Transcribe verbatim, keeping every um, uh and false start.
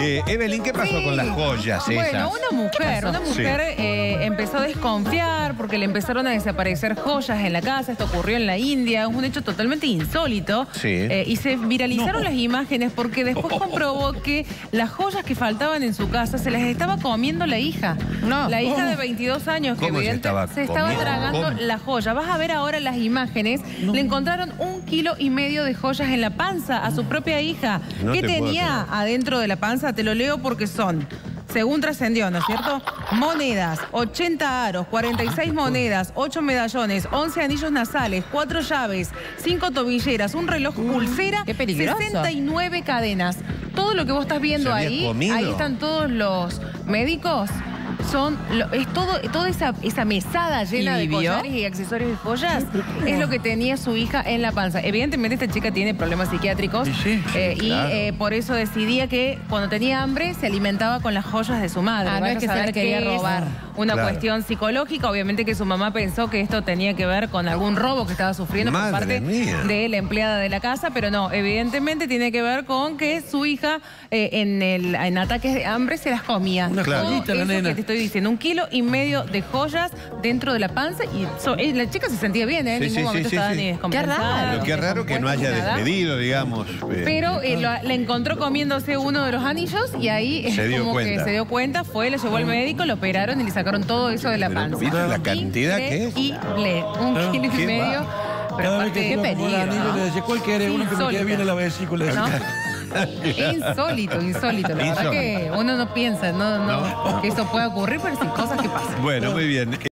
Eh, Evelyn, ¿qué pasó Sí. con las joyas esas? Bueno, una mujer, una mujer Sí. eh, empezó a desconfiar porque le empezaron a desaparecer joyas en la casa. Esto ocurrió en la India, es un hecho totalmente insólito. Sí. Eh, y se viralizaron No. las imágenes porque después comprobó que las joyas que faltaban en su casa se las estaba comiendo la hija. No. La hija ¿Cómo? de veintidós años que ¿Cómo se evidente- estaba se estaba comiendo? tragando ¿Cómo? la joya. Vas a ver ahora las imágenes. Le encontraron un kilo y medio de joyas en la panza a su propia hija. No ¿Qué te puedo tenía adentro de la panza? Te lo leo porque son, según trascendió, ¿no es cierto? Monedas, ochenta aros, cuarenta y seis monedas, ocho medallones, once anillos nasales, cuatro llaves, cinco tobilleras, un reloj pulsera, qué peligroso. sesenta y nueve cadenas. Todo lo que vos estás viendo ¿Se había ahí, comido? ahí están todos los médicos. Son, lo- es todo, toda esa, esa mesada llena ¿Y de vivió? collares y accesorios y joyas, es lo que tenía su hija en la panza. Evidentemente esta chica tiene problemas psiquiátricos Y sí, sí, eh, y claro. eh, por eso decidía que cuando tenía hambre se alimentaba con las joyas de su madre. Ah, no Vaya es que a se saber la quería qué es robar. Una Claro. cuestión psicológica. Obviamente que su mamá pensó que esto tenía que ver con algún robo que estaba sufriendo por Madre parte mía. de la empleada de la casa, pero no, evidentemente tiene que ver con que su hija eh, en, el, en ataques de hambre se las comía. Una Todo joyita, la eso nena. que te estoy diciendo, un kilo y medio de joyas dentro de la panza y so- eh, la chica se sentía bien, ¿eh? En Sí, ningún sí, momento sí, estaba sí, ni sí. descompensada. Qué raro. Pero qué raro que no haya nada. despedido, digamos. eh, Pero eh, lo- le encontró comiéndose uno de los anillos y ahí es Se dio como cuenta. que se dio cuenta, fue, lo llevó al médico, lo operaron y le sacaron todo eso de la Pero, panza. ¿viste la cantidad que es? Increíble, un Claro. kilo y Qué medio. va. Pero Cada vez aparte, que qué se peligro, el anillo ¿no? le decía, ¿cuál quiere? Sí, Uno que me quede insólito. bien en la vesícula. ¿No? Insólito, insólito. La verdad Insólito. que uno no piensa no, no, No. que eso pueda ocurrir, pero sí cosas que pasan. Bueno, muy bien.